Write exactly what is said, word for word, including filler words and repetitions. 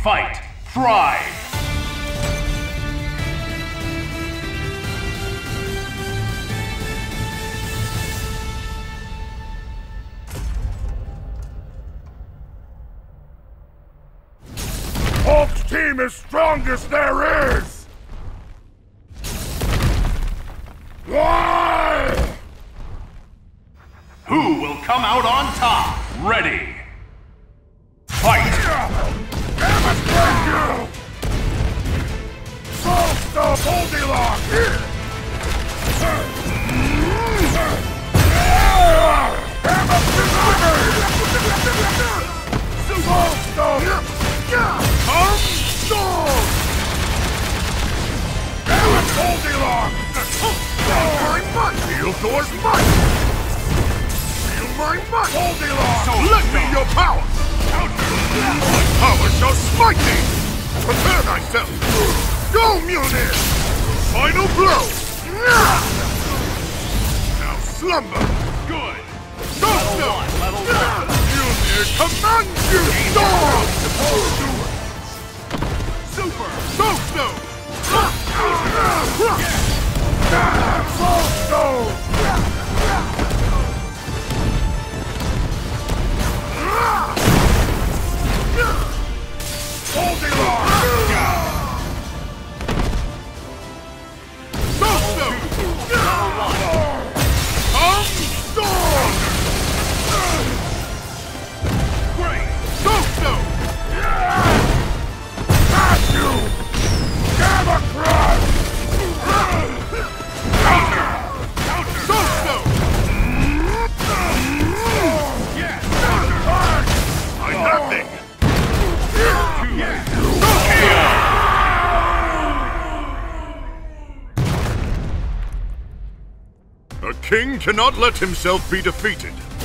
Fight! Thrive! Hulk's team is strongest there is! Why? Who will come out on top? Ready! Fight! Damn it, thank you! Soul Stone Goldilocks! Here! Damn it, Soul Stone! Come Stone! Damn it, Goldilocks! My butt! Feel Thor's butt! Feel my butt! Goldilocks! So let me your power! My power shall smite thee! Prepare thyself! Go, Mjolnir! Final blow! Now slumber! Good! Go, Level one! Mjolnir commands you! Storm! Super! Go, Snow! Soul Stone! Goldilocks! Go, Snow! Come, Storm! Great! Go, Snow! Got you! Gamma Crush! Counter! Counter! Go, Snow! Yeah! Counter! I'm nothing! A king cannot let himself be defeated.